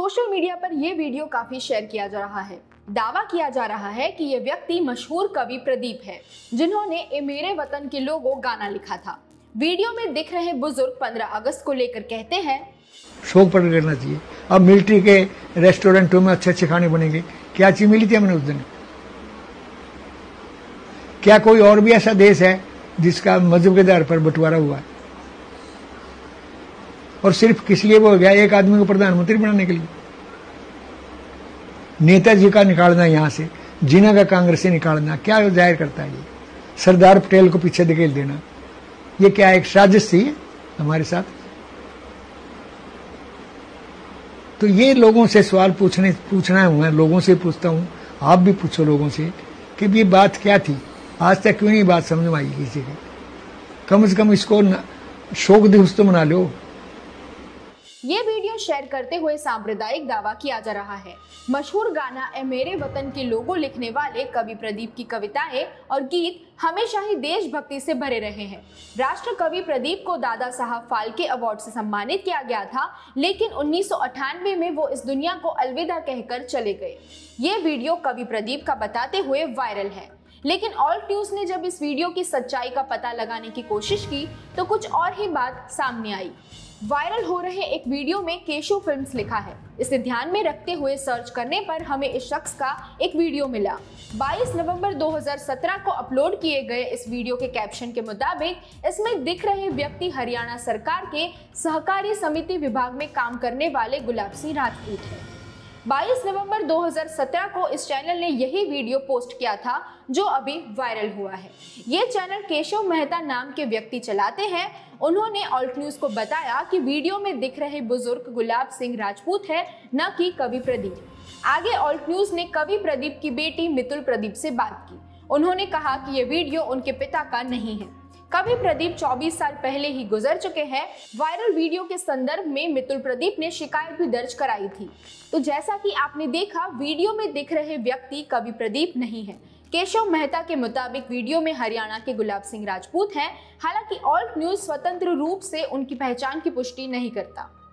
Social media पर यह video काफी शेयर किया जा रहा है। दावा किया जा रहा है कि ये व्यक्ति मशहूर कवि प्रदीप है, जिन्होंने ए मेरे वतन के लोगों गाना लिखा था। वीडियो में दिख रहे बुजुर्ग 15 अगस्त को लेकर कहते हैं, शौक प्रकट करना चाहिए। अब मिलिट्री के रेस्टोरेंटों में अच्छे अच्छे खाने बनेंगे। क्या चीज मिली थी हमने उस दिन? क्या कोई और भी ऐसा देश है जिसका मजहब के आधार पर बंटवारा हुआ है? और सिर्फ किस लिए वो हो गया? एक आदमी को प्रधानमंत्री बनाने के लिए। नेताजी का निकालना यहां से, जिन्ना का कांग्रेस से निकालना, क्या जाहिर करता है? ये सरदार पटेल को पीछे धकेल देना, ये क्या एक साजिश थी हमारे साथ? तो ये लोगों से सवाल पूछना है। मैं लोगों से पूछता हूं, आप भी पूछो लोगों से कि ये बात क्या थी। आज तक क्यों नहीं बात समझ में आई किसी को? कम से कम इसको शोक दिवस तो मना लो। ये वीडियो शेयर करते हुए सांप्रदायिक दावा किया जा रहा है। मशहूर गाना ए मेरे वतन के लोगों लिखने वाले कवि प्रदीप की कविताएं और गीत हमेशा ही देशभक्ति से भरे रहे हैं। राष्ट्र कवि प्रदीप को दादा साहब फाल्के अवार्ड से सम्मानित किया गया था, लेकिन 1998 में वो इस दुनिया को अलविदा कहकर चले गए। ये वीडियो कवि प्रदीप का बताते हुए वायरल है, लेकिन ऑल्ट न्यूज ने जब इस वीडियो की सच्चाई का पता लगाने की कोशिश की तो कुछ और ही बात सामने आई। वायरल हो रहे एक वीडियो में केशव फिल्म्स लिखा है। इसे ध्यान में रखते हुए सर्च करने पर हमें इस शख्स का एक वीडियो मिला। 22 नवंबर 2017 को अपलोड किए गए इस वीडियो के कैप्शन के मुताबिक इसमें दिख रहे व्यक्ति हरियाणा सरकार के सहकारी समिति विभाग में काम करने वाले गुलाब सिंह राजपूत है। 22 नवंबर 2017 को इस चैनल ने यही वीडियो पोस्ट किया था जो अभी वायरल हुआ है। ये चैनल केशव मेहता नाम के व्यक्ति चलाते हैं। उन्होंने ऑल्ट न्यूज को बताया कि वीडियो में दिख रहे बुजुर्ग गुलाब सिंह राजपूत है, न कि कवि प्रदीप। आगे ऑल्ट न्यूज ने कवि प्रदीप की बेटी मितुल प्रदीप से बात की। उन्होंने कहा कि ये वीडियो उनके पिता का नहीं है। कवि प्रदीप 24 साल पहले ही गुजर चुके हैं। वायरल वीडियो के संदर्भ में मितुल प्रदीप ने शिकायत भी दर्ज कराई थी। तो जैसा कि आपने देखा, वीडियो में दिख रहे व्यक्ति कवि प्रदीप नहीं है। केशव मेहता के मुताबिक वीडियो में हरियाणा के गुलाब सिंह राजपूत हैं। हालांकि ऑल्ट न्यूज स्वतंत्र रूप से उनकी पहचान की पुष्टि नहीं करता।